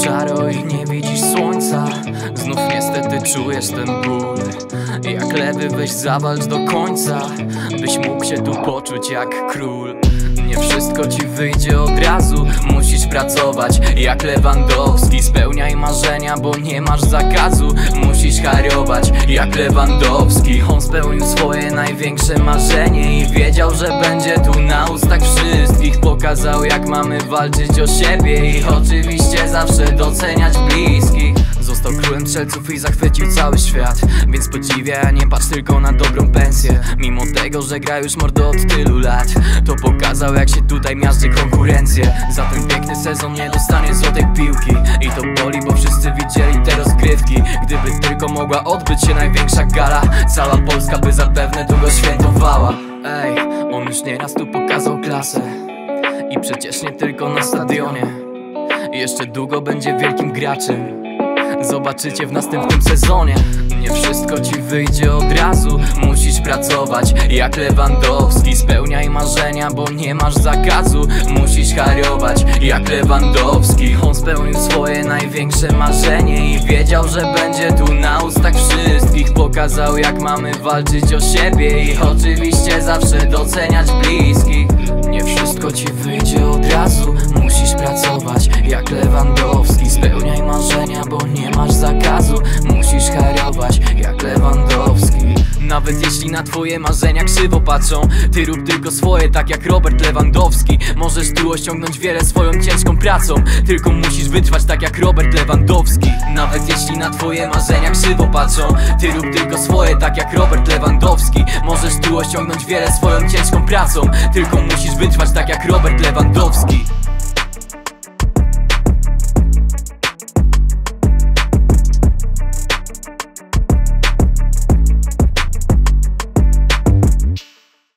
szaro i nie widzisz słońca. Znów niestety czujesz ten ból. Jak lewy weź zawalcz do końca, byś mógł się tu poczuć jak król. Nie wszystko ci wyjdzie od razu, musisz pracować jak Lewandowski. Spełniaj marzenia, bo nie masz zakazu. Musisz hariować jak Lewandowski. On spełnił swoje największe marzenie i wiedział, że będzie tu na ustach wszystkich. Pokazał, jak mamy walczyć o siebie i oczywiście zawsze doceniać bliskich. Został królem strzelców i zachwycił cały świat, więc podziwiaj, a nie patrz tylko na dobrą pensję. Mimo tego, że gra już mordo od tylu lat, to pokazał, jak się tutaj miażdży konkurencję. Za ten piękny sezon nie dostanie złotej piłki i to boli, bo wszyscy widzieli te rozgrywki. Gdyby tylko mogła odbyć się największa gala, cała Polska by zapewne długo świętowała. Ej, on już nieraz tu pokazał klasę i przecież nie tylko na stadionie. Jeszcze długo będzie wielkim graczem, zobaczycie w następnym sezonie. Nie wszystko ci wyjdzie od razu, musisz pracować jak Lewandowski. Spełniaj marzenia, bo nie masz zakazu. Musisz hariować jak Lewandowski. On spełnił swoje największe marzenie i wiedział, że będzie tu na ustach wszystkich. Pokazał, jak mamy walczyć o siebie i oczywiście zawsze doceniać bliskich. Nie wszystko ci wyjdzie od razu, musisz pracować jak Lewandowski. Spełniaj marzenia, bo nie masz zakazu. Musisz hariować jak Lewandowski. Nawet jeśli na twoje marzenia krzywo patrzą, ty rób tylko swoje, tak jak Robert Lewandowski. Możesz tu osiągnąć wiele swoją ciężką pracą, tylko musisz wytrwać tak jak Robert Lewandowski. Nawet jeśli na twoje marzenia krzywo patrzą, ty rób tylko swoje, tak jak Robert Lewandowski. Możesz tu osiągnąć wiele swoją ciężką pracą, tylko musisz wytrwać tak jak Robert Lewandowski.